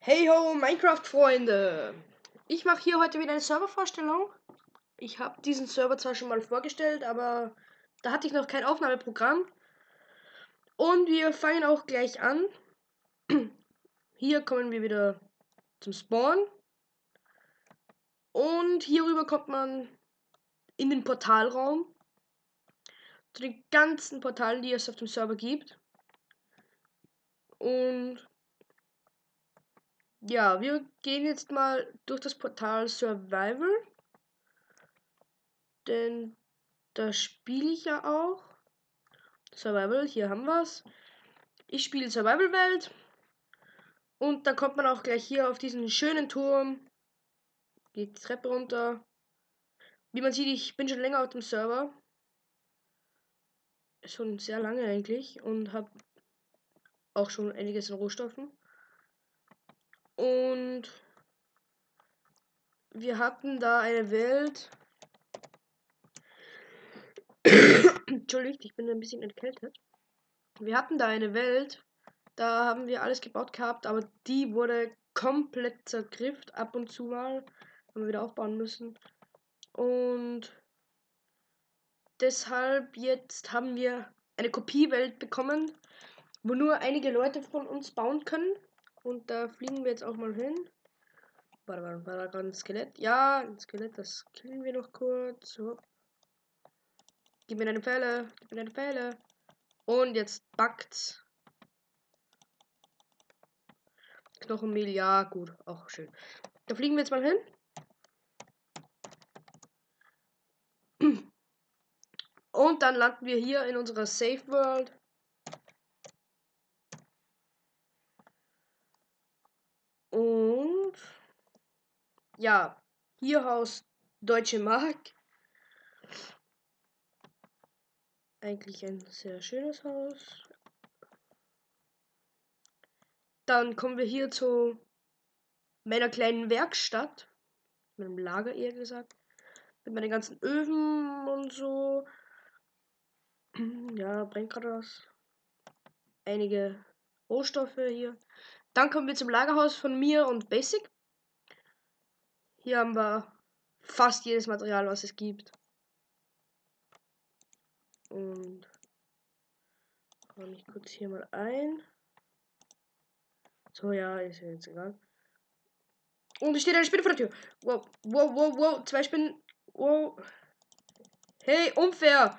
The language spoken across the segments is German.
Hey ho, Minecraft-Freunde! Ich mache hier heute wieder eine Servervorstellung. Ich habe diesen Server zwar schon mal vorgestellt, aber da hatte ich noch kein Aufnahmeprogramm. Und wir fangen auch gleich an. Hier kommen wir wieder zum Spawn. Und hierüber kommt man in den Portalraum. Zu den ganzen Portalen, die es auf dem Server gibt. Und ja, wir gehen jetzt mal durch das Portal Survival. Denn da spiele ich ja auch. Survival, hier haben wir's. Ich spiele Survival-Welt. Und da kommt man auch gleich hier auf diesen schönen Turm. Geht die Treppe runter. Wie man sieht, ich bin schon länger auf dem Server. Schon sehr lange eigentlich. Und habe auch schon einiges an Rohstoffen. Und wir hatten da eine Welt. Entschuldigt, ich bin ein bisschen erkältet. Wir hatten da eine Welt. Da haben wir alles gebaut gehabt, aber die wurde komplett zergrifft. Ab und zu mal haben wir wieder aufbauen müssen. Und deshalb jetzt haben wir eine Kopiewelt bekommen, wo nur einige Leute von uns bauen können. Und da fliegen wir jetzt auch mal hin. War da gerade ein Skelett? Ja, ein Skelett, das killen wir noch kurz. So. Gib mir deine Pfeile, gib mir deine Pfeile. Und jetzt backt's. Knochenmehl, ja, gut, auch schön. Da fliegen wir jetzt mal hin. Und dann landen wir hier in unserer Safe World. Und ja, hier Haus Deutsche Mark. Eigentlich ein sehr schönes Haus. Dann kommen wir hier zu meiner kleinen Werkstatt. Meinem Lager eher gesagt. Mit meinen ganzen Öfen und so. Ja, brennt gerade was. Einige Rohstoffe hier. Dann kommen wir zum Lagerhaus von mir und Basic. Hier haben wir fast jedes Material, was es gibt. Und räume ich kurz hier mal ein. So, ja, ist ja jetzt egal. Und es steht eine Spinne vor der Tür. Wow, wow, wow, wow. 2 Spinnen. Wow. Hey, unfair.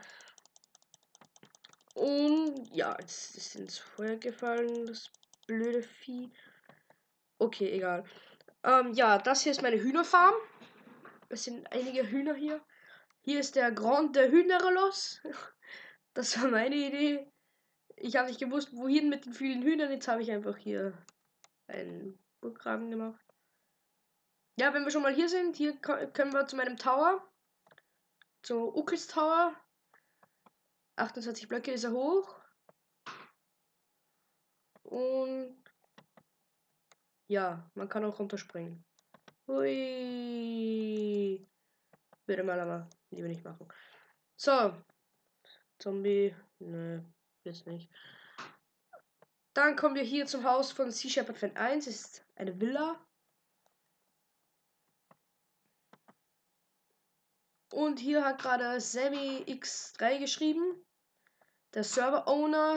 Und ja, jetzt ist ins Feuer gefallen, das blöde Vieh. Okay, egal. Ja, das hier ist meine Hühnerfarm. Es sind einige Hühner hier. Hier ist der Grand de Hühnerlos. Das war meine Idee. Ich habe nicht gewusst, wohin mit den vielen Hühnern. Jetzt habe ich einfach hier einen Burggraben gemacht. Ja, wenn wir schon mal hier sind, hier können wir zu meinem Tower. Zu Ukis Tower. 28 Blöcke ist er hoch. Und ja, man kann auch runterspringen. Hui. Würde mal aber lieber nicht machen. So. Zombie. Nö, jetzt nicht. Dann kommen wir hier zum Haus von Sea Shepherd Fan 1. Das ist eine Villa. Und hier hat gerade Sammy X3 geschrieben. Der Server-Owner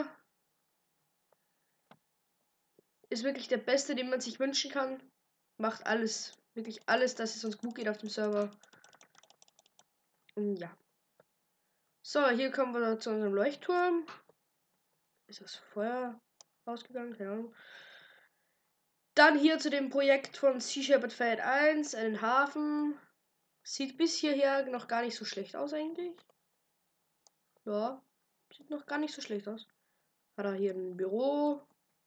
ist wirklich der Beste, den man sich wünschen kann. Macht alles, wirklich alles, dass es uns gut geht auf dem Server. Und ja. So, hier kommen wir zu unserem Leuchtturm. Ist das Feuer ausgegangen? Keine Ahnung. Dann hier zu dem Projekt von Sea Shepherd Fan 1, einen Hafen. Sieht bis hierher noch gar nicht so schlecht aus eigentlich. Ja, sieht noch gar nicht so schlecht aus. Hat er hier ein Büro.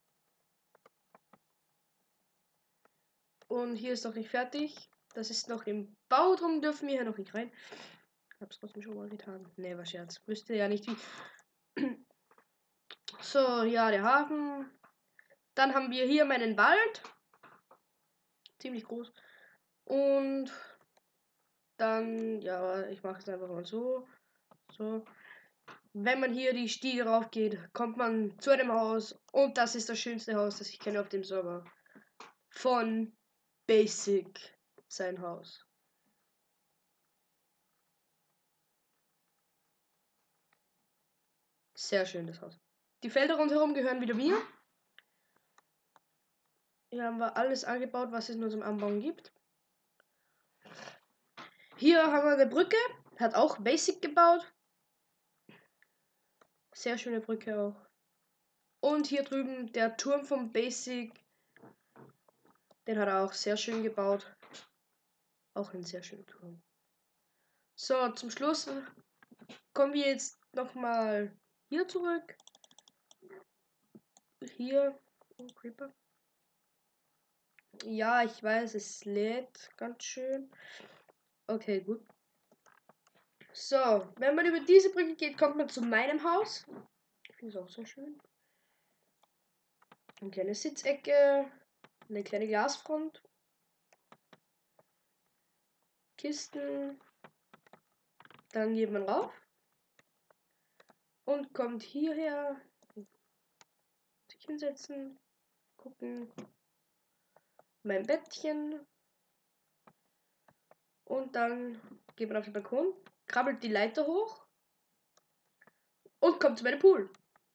Und hier ist noch nicht fertig. Das ist noch im Bau, drum dürfen wir hier noch nicht rein. Ich hab's trotzdem schon mal getan. Ne, war Scherz. Wüsste ja nicht wie. So, ja, der Hafen. Dann haben wir hier meinen Wald. Ziemlich groß. Und dann, ja, ich mache es einfach mal so. So. Wenn man hier die Stiege rauf geht, kommt man zu einem Haus. Und das ist das schönste Haus, das ich kenne auf dem Server. von Basic sein Haus. Sehr schön, das Haus. Die Felder rundherum gehören wieder mir. Hier haben wir alles angebaut, was es nur zum Anbauen gibt. Hier haben wir eine Brücke. Hat auch Basic gebaut. Sehr schöne Brücke auch. Und hier drüben der Turm vom Basic. Den hat er auch sehr schön gebaut. Auch ein sehr schöner Turm. So, zum Schluss kommen wir jetzt nochmal hier zurück. Hier. Oh, Creeper. Ja, ich weiß, es lädt ganz schön. Okay, gut. So, wenn man über diese Brücke geht, kommt man zu meinem Haus. Ich finde es auch sehr schön. Eine kleine Sitzecke. Eine kleine Glasfront. Kisten. Dann geht man rauf. Und kommt hierher. Sich hinsetzen. Gucken. Mein Bettchen. Und dann geht man auf den Balkon. Krabbelt die Leiter hoch. Und kommt zu meinem Pool.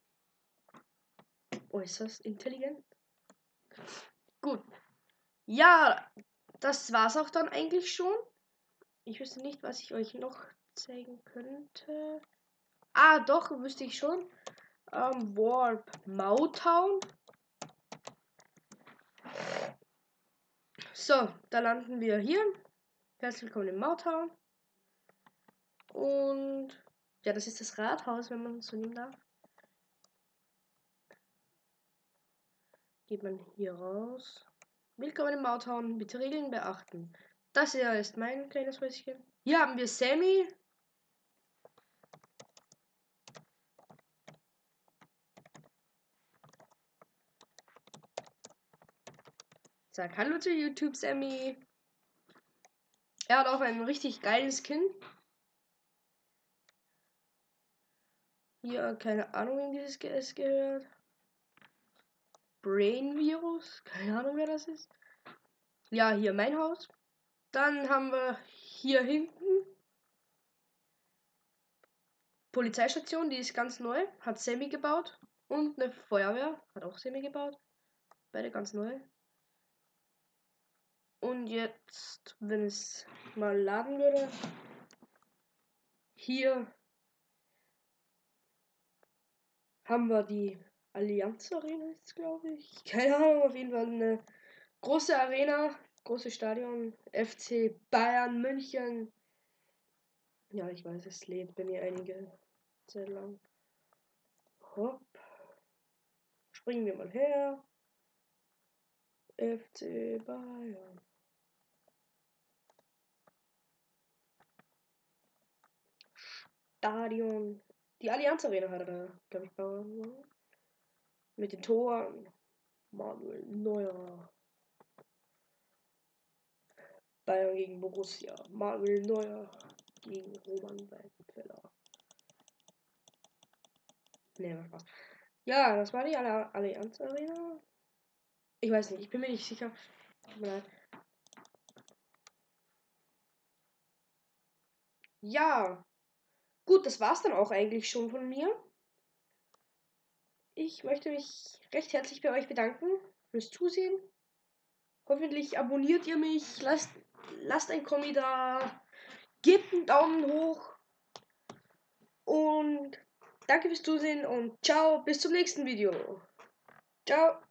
Äußerst intelligent. Gut. Ja, das war's auch dann eigentlich schon. Ich wüsste nicht, was ich euch noch zeigen könnte. Ah, doch, wüsste ich schon. Warp Mowtown. So, da landen wir hier. Herzlich willkommen in Mowtown. Und ja, das ist das Rathaus, wenn man es so nehmen darf. Geht man hier raus. Willkommen in Mowtown. Bitte Regeln beachten. Das hier ist mein kleines Häuschen. Hier haben wir Sammy. Sag Hallo zu YouTube, Sammy. Er hat auch ein richtig geiles Skin. Hier, keine Ahnung, wem dieses GS gehört. Brain Virus. Keine Ahnung, wer das ist. Ja, hier mein Haus. Dann haben wir hier hinten Polizeistation, die ist ganz neu. Hat Sammy gebaut. Und eine Feuerwehr. Hat auch Sammy gebaut. Beide ganz neu. Und jetzt, wenn es mal laden würde. Hier haben wir die Allianz Arena, ist glaube ich. Keine Ahnung, auf jeden Fall eine große Arena, großes Stadion. FC Bayern München. Ja, ich weiß, es lädt bei mir einige Zeit lang. Hopp. Springen wir mal her. FC Bayern. Stadion. Die Allianz Arena hat er da, glaube ich, bauen. Mit den Toren. Manuel Neuer. Bayern gegen Borussia. Manuel Neuer gegen Roman Weidenfeller. Ne, Spaß. Ja, das war die Allianz Arena. Ich weiß nicht, ich bin mir nicht sicher. Tut mir leid. Ja, gut, das war's dann auch eigentlich schon von mir. Ich möchte mich recht herzlich bei euch bedanken fürs Zusehen. Hoffentlich abonniert ihr mich, lasst ein Kommi da, gebt einen Daumen hoch und danke fürs Zusehen und ciao, bis zum nächsten Video. Ciao.